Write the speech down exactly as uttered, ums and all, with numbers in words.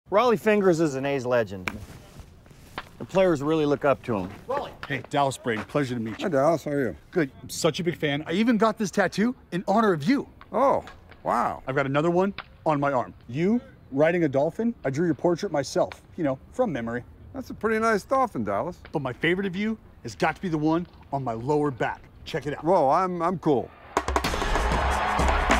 Rollie Fingers is an A's legend. The players really look up to him. Rollie. Hey, Dallas Brady, pleasure to meet you. Hi, Dallas, how are you? Good, I'm such a big fan. I even got this tattoo in honor of you. Oh, wow. I've got another one on my arm. You riding a dolphin, I drew your portrait myself, you know, from memory. That's a pretty nice dolphin, Dallas. But my favorite of you has got to be the one on my lower back. Check it out. Whoa, I'm, I'm cool.